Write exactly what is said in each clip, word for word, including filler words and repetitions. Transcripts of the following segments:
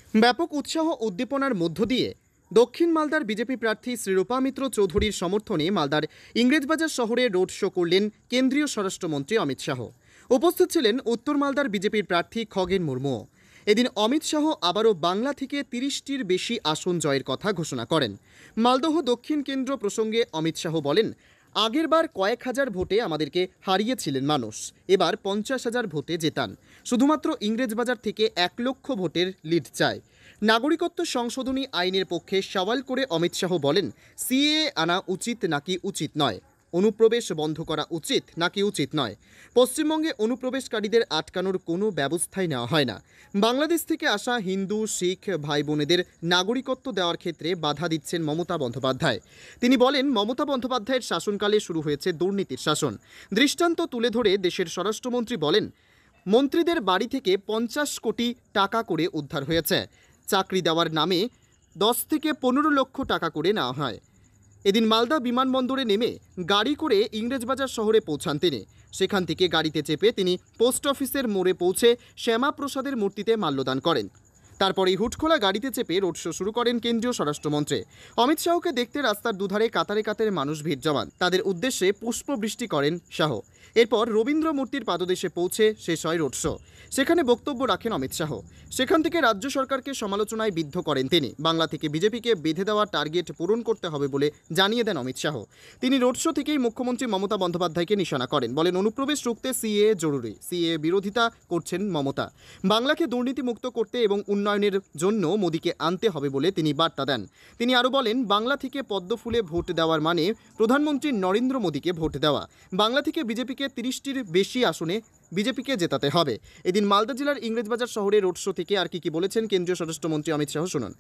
ব্যাপক উৎসাহ উদ্দীপনার মধ্য দিয়ে দক্ষিণ মালদার বিজেপি প্রার্থী শ্রীরূপা মিত্র চৌধুরীর সমর্থনে মালদার ইংরেজবাজার শহরে রোড শো করলেন কেন্দ্রীয় স্বরাষ্ট্রমন্ত্রী অমিত শাহ। উপস্থিত ছিলেন উত্তর মালদার বিজেপির প্রার্থী খগেন মুর্মু। এদিন অমিত শাহ আবারও বাংলা থেকে তিরিশটির বেশি আসন জয়ের কথা ঘোষণা করেন। মালদহ দক্ষিণ কেন্দ্র প্রসঙ্গে অমিত শাহ বলেন, আগেরবার কয়েক হাজার ভোটে আমাদেরকে হারিয়েছিলেন মানুষ, এবার পঞ্চাশ হাজার ভোটে জেতান। শুধুমাত্র ইংরেজবাজার থেকে এক লক্ষ ভোটের লিড চায়। নাগরিকত্ব সংশোধনী আইনের পক্ষে সওয়াল করে অমিত শাহ বলেন, সিএএ আনা উচিত নাকি উচিত নয়, অনুপ্রবেশ বন্ধ করা উচিত নাকি উচিত নয়। পশ্চিমবঙ্গে অনুপ্রবেশকারীদের আটকানোর কোনো ব্যবস্থাই নেওয়া হয় না। বাংলাদেশ থেকে আসা হিন্দু শিখ ভাই বোনেদের নাগরিকত্ব দেওয়ার ক্ষেত্রে বাধা দিচ্ছেন মমতা বন্দ্যোপাধ্যায়। তিনি বলেন, মমতা বন্দ্যোপাধ্যায়ের শাসনকালে শুরু হয়েছে দুর্নীতির শাসন। দৃষ্টান্ত তুলে ধরে দেশের স্বরাষ্ট্রমন্ত্রী বলেন, মন্ত্রীদের বাড়ি থেকে পঞ্চাশ কোটি টাকা করে উদ্ধার হয়েছে। চাকরি দেওয়ার নামে দশ থেকে পনেরো লক্ষ টাকা করে নেওয়া হয়। এদিন মালদা বিমানবন্দরে নেমে গাড়ি করে ইংরেজবাজার শহরে পৌঁছান তিনি। সেখান থেকে গাড়িতে চেপে তিনি পোস্ট অফিসের মোড়ে পৌঁছে শ্যামাপ্রসাদের মূর্তিতে মাল্যদান করেন। তারপরে হুটখোলা গাড়িতে চেপে রোড শো শুরু করেন কেন্দ্রীয় স্বরাষ্ট্রমন্ত্রী। অমিত শাহকে দেখতে রাস্তার দুধারে কাতারে কাতারে মানুষ ভিড় জমান। তাদের উদ্দেশ্যে পুষ্পবৃষ্টি করেন শাহ। এরপর রবীন্দ্র মূর্তির পাদদেশে পৌঁছে শেষ হয় রোড শো। সেখানে বক্তব্য রাখেন অমিত শাহ। সেখান থেকে রাজ্য সরকারকে সমালোচনায় বিদ্ধ করেন তিনি। বাংলা থেকে বিজেপিকে বেঁধে দেওয়া টার্গেট পূরণ করতে হবে বলে জানিয়ে দেন অমিত শাহ। তিনি রোড শো থেকেই মুখ্যমন্ত্রী মমতা বন্দ্যোপাধ্যায়কে নিশানা করেন। বলেন, অনুপ্রবেশ রুখতে সিএএ জরুরি, সিএএ বিরোধিতা করছেন মমতা। বাংলাকে দুর্নীতিমুক্ত করতে এবং উন্নয়নের জন্য মোদীকে আনতে হবে বলে তিনি বার্তা দেন। তিনি আরও বলেন, বাংলা থেকে পদ্ম ফুলে ভোট দেওয়ার মানে প্রধানমন্ত্রী নরেন্দ্র মোদীকে ভোট দেওয়া। বাংলা থেকে বিজেপিকে তিরিশটির বেশি আসনে বিজেপিকে জেতাতে হবে। এদিন মালদা জেলার ইংরেজবাজার শহরে রোড শো থেকে আর কি কি বলেছেন কেন্দ্রীয় স্বরাষ্ট্রমন্ত্রী অমিত শাহ, শুনুন।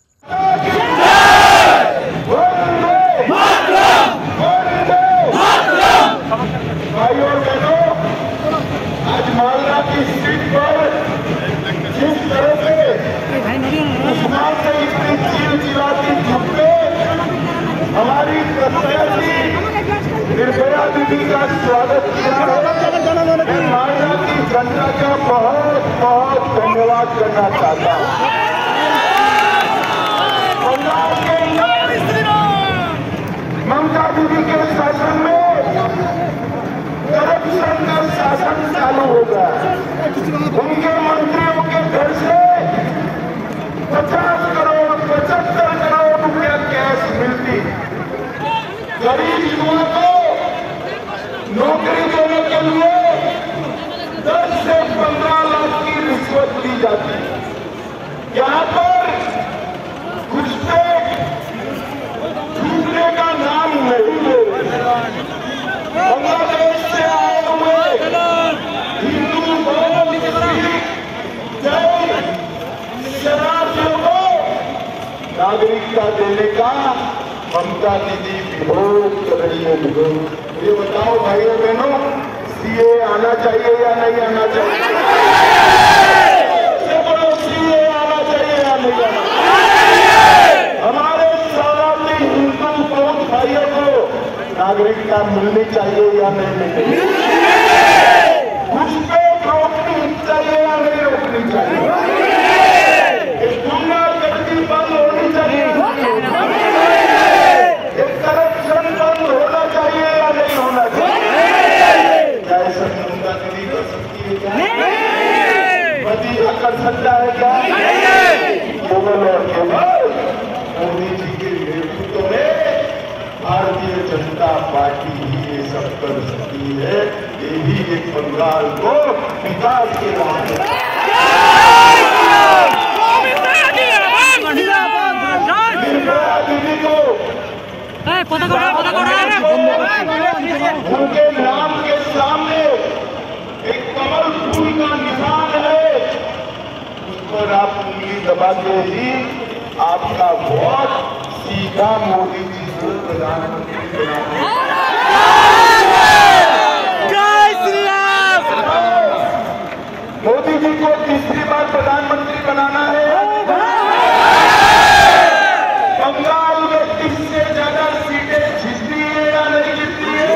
हमारी निर्भया दीदी का स्वागत किया। मैं मालदा की जनता का बहुत बहुत धन्यवाद करना चाहता हूँ। ममता दीदी के शासन में करप्शन का शासन चालू हो गया। उनके मंत्रियों के घर से पचास करोड़ पचहत्तर करोड़ रुपया कैश मिलती। गरीब युवा को नौकरी देने के लिए दस से पंद्रह लाख की रिश्वत ली जाती है। यहाँ पर घुसपैठ छूटने का नाम नहीं ले रहे। बांग्लादेश से आए हुए हिंदू बौद्ध सिख जैन शरणार्थियों को नागरिकता देने का ममता दीदी विरोध कर रही है। विरोध ये बताओ भाइयों बहनों, सीए आना चाहिए या नहीं आना चाहिए? सीए आना चाहिए या नहीं आना चाहिए? हमारे शरणार्थी हिंदू बौद्ध भाइयों को नागरिकता मिलनी चाहिए या नहीं मिलनी चाहिए? घुसपैठ रोकनी चाहिए या नहीं रोकनी चाहिए? गुंडागर्दी बंद होनी चाहिए, करप्शन बंद होना चाहिए या नहीं होना चाहिए? क्या ऐसा ममता दीदी कर सकती है? क्या भतीजा कर सकता है? क्या केवल और केवल मोदी जी के नेतृत्व में भारतीय जनता पार्टी ही ये सब कर सकती है। ये भी एक बंगाल को विकास के रास्ते दीदी को उनके नाम के सामने एक कमल फूल का निशान है, उस पर आप उंगली दबा के ही आपका वोट सीधा मोदी जी को प्रधानमंत्री बनाना। मोदी जी को तीसरी बार प्रधानमंत्री बनाना है। बंगाल में किससे ज्यादा सीटें जीतती है या नहीं जीतती है?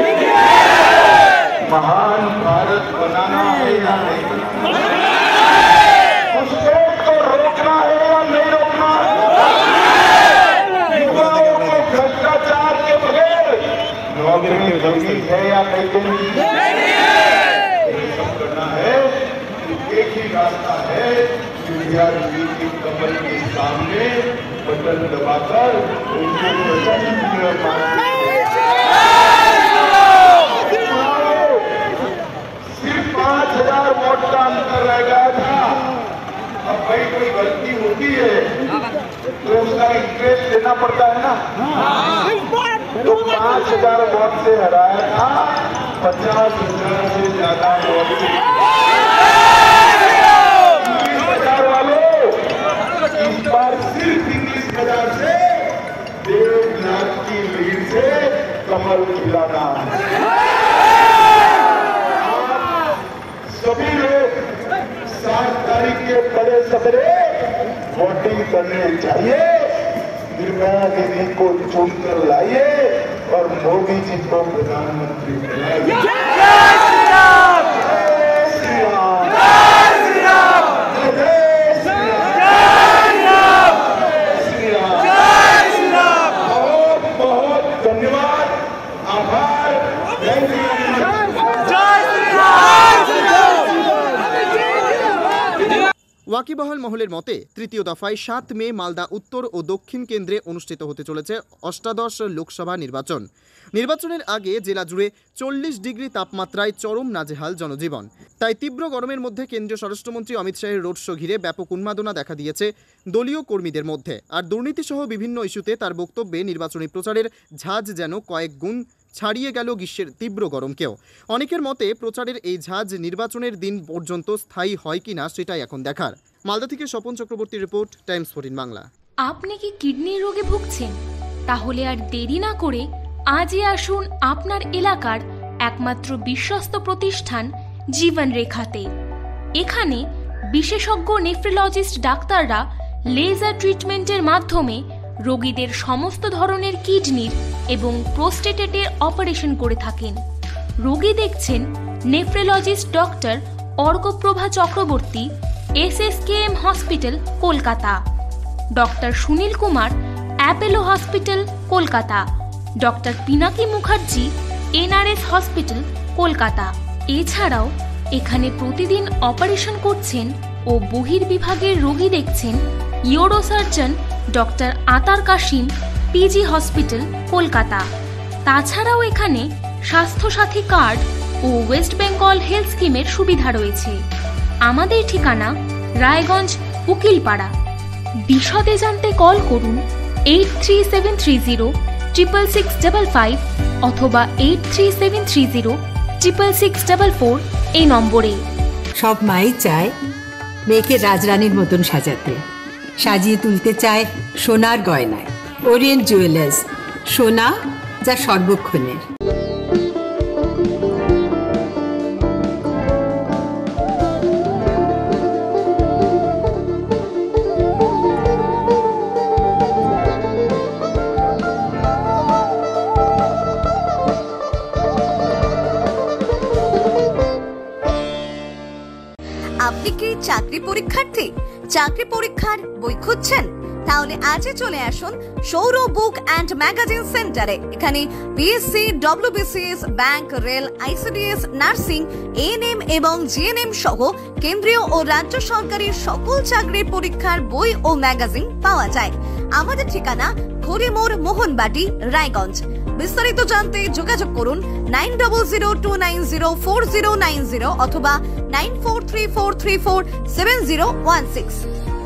महान भारत बनाना है या नहीं बनाना? उस देश को रोकना है या नहीं रोकना? विद्यार्थी की कमर के सामने बटन दबाकर उनको प्रचंड सिर्फ पांच हजार वोट का अंतर रह गया था। अब भाई कोई गलती होती है तो उसका इंटरेस्ट देना पड़ता है ना। तो पांच हजार वोट से हराया था, पचास हजार से ज्यादा वोट से। इंग्लिश बाजार वालों, इस बार सिर्फ इंग्लिश बाजार से डेढ़ लाख की लीड से कमल खिलाना। सभी लोग सात तारीख के बड़े सवेरे वोटिंग करने चाहिए। निर्मला दीदी को चुनकर लाइए और मोदी जी को प्रधानमंत्री बनाइए। जय श्री राम, जय श्री राम, जय श्री राम। बहुत बहुत धन्यवाद, आभार। जय श्री राम। ওয়াকিবহাল মহলের মতে তৃতীয় দফায় সাত মে মালদা উত্তর ও দক্ষিণ কেন্দ্রে অনুষ্ঠিত হতে চলেছে অষ্টাদশ লোকসভা নির্বাচন। নির্বাচনের আগে জেলা জুড়ে চল্লিশ ডিগ্রি তাপমাত্রায় চরম নাজেহাল জনজীবন। তাই তীব্র গরমের মধ্যে কেন্দ্রীয় স্বরাষ্ট্রমন্ত্রী অমিত শাহের রোড শো ঘিরে ব্যাপক উন্মাদনা দেখা দিয়েছে দলীয় কর্মীদের মধ্যে। আর দুর্নীতিসহ বিভিন্ন ইস্যুতে তার বক্তব্যে নির্বাচনী প্রচারের ঝাঁজ যেন কয়েক গুণ ছাড়িয়ে গেল গ্রীষ্মের তীব্র গরমকেও। অনেকের মতে প্রচারের এই ঝাঁজ নির্বাচনের দিন পর্যন্ত স্থায়ী হয় কিনা সেটাই এখন দেখার। মালদা থেকে Swapan Chakraborty report, Times fourteen Bangla. আপনি কি কিডনি রোগে ভুগছেন? তাহলে আর দেরি না করে আজই আসুন আপনার এলাকার একমাত্র বিশ্বস্ত প্রতিষ্ঠান জীবন রেখাতে। এখানে বিশেষজ্ঞ নেফ্রোলজিস্ট ডাক্তাররা লেজার ট্রিটমেন্টের মাধ্যমে রোগীদের সমস্ত ধরনের কিডনির এবং প্রোস্টেটেটের অপারেশন করে থাকেন। রোগী দেখছেন nephrologist doctor Arkaprabha Chakraborty, S S K M hospital, Kolkata. Doctor Sunil Kumar, Apollo hospital, Kolkata. Doctor Pinaki Mukherjee, N R S hospital, Kolkata. এছাড়াও এখানে প্রতিদিন অপারেশন করছেন ও বহির্বিভাগের রোগী দেখছেন ইউরোসার্জন ডক্টর আতার কাশিম, পিজি হসপিটাল, কলকাতা। তাছাড়াও এখানে স্বাস্থ্যসাথী কার্ড ও ওয়েস্ট বেঙ্গল হেলথ স্কিমের সুবিধা রয়েছে। আমাদের ঠিকানা রায়গঞ্জ, উকিলপাড়া। বিশদে জানতে কল করুন eight three seven three zero triple six double five অথবা eight three seven three zero triple six double four এই নম্বরে। সব মাই চায় মেয়েকে রাজরানীর মতন সাজাতে, সাজিয়ে তুলতে চায় সোনার গয়নায়। ওরিয়েন্ট জুয়েলার্স, সোনা যা সর্বক্ষণের। আপনি কি চাকরি পরীক্ষার্থী? চাকরি পরীক্ষার বই খুঁজছেন? তাহলে আজই চলে আসুন সৌর বুক অ্যান্ড ম্যাগাজিন সেন্টারে। এখানে BSC, WBCS, bank, rail, ICDS, nursing, ANM এবং জিএনএম সহ কেন্দ্রীয় ও রাজ্য সরকারের সকল চাকরির পরীক্ষার বই ও ম্যাগাজিন পাওয়া যায়। আমাদের ঠিকানা ঘড়িমোড়, মোহনবাটি, রায়গঞ্জ। বিস্তারিত জানতে যোগাযোগ করুন nine double zero two nine zero four zero nine zero অথবা nine four three four three four seven zero one six.